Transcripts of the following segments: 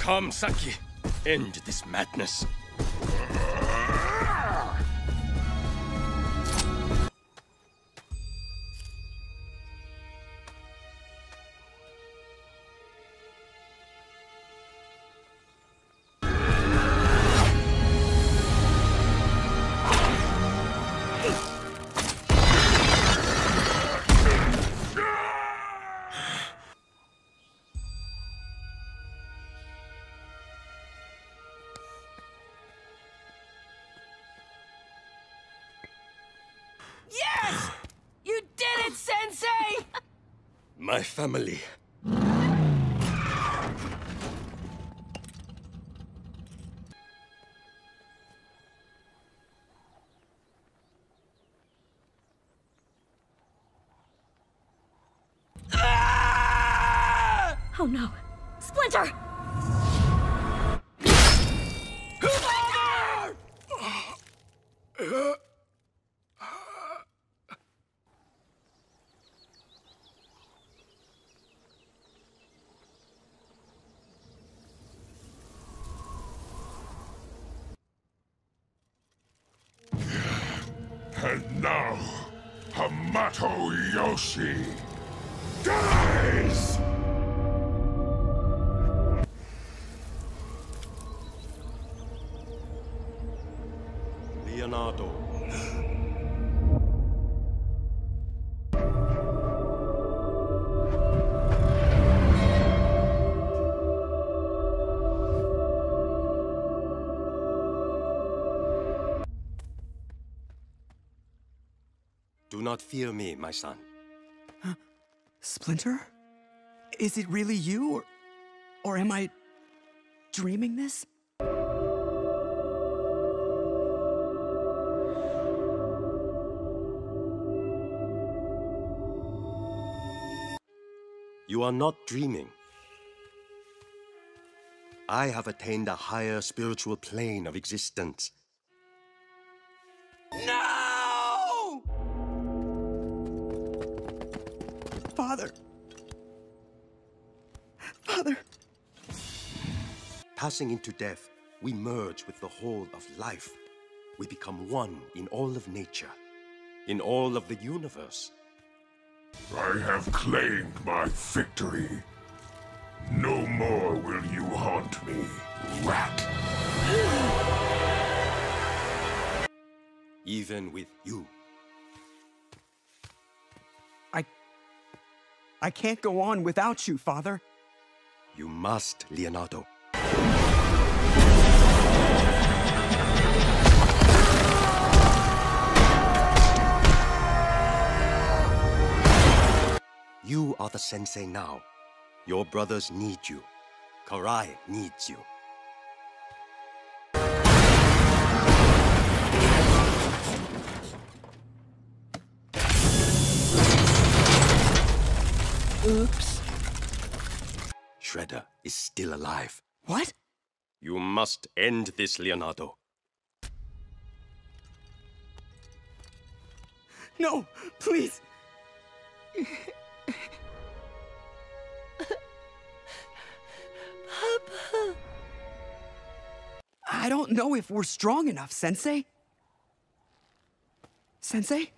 Come, Saki. End this madness. Yes! You did it, Sensei! My family. Oh no. Splinter! And now, Hamato Yoshi dies! Leonardo. Do not fear me, my son. Splinter? Is it really you, or am I dreaming this? You are not dreaming. I have attained a higher spiritual plane of existence. No! Father. Father. Passing into death, we merge with the whole of life. We become one in all of nature, in all of the universe. I have claimed my victory. No more will you haunt me, rat. Even with you. I can't go on without you, Father. You must, Leonardo. You are the sensei now. Your brothers need you. Karai needs you. Oops. Shredder is still alive. What? You must end this, Leonardo. No, please. Papa. I don't know if we're strong enough, Sensei. Sensei?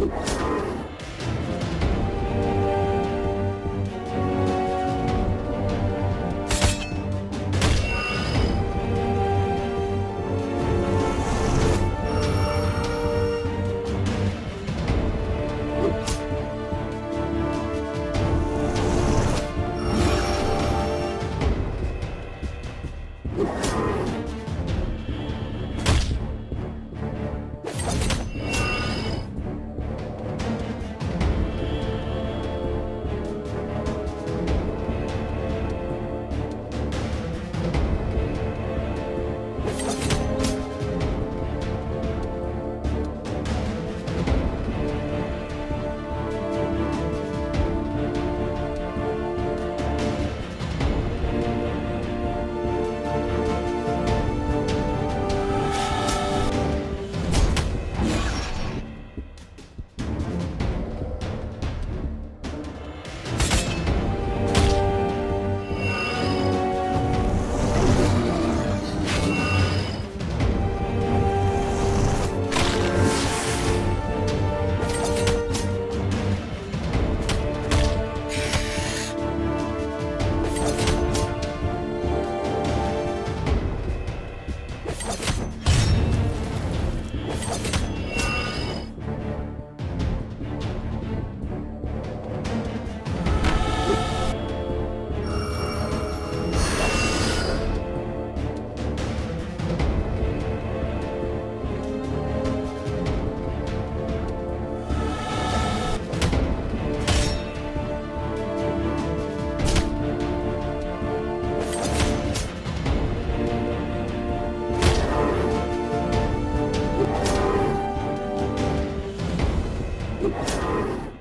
You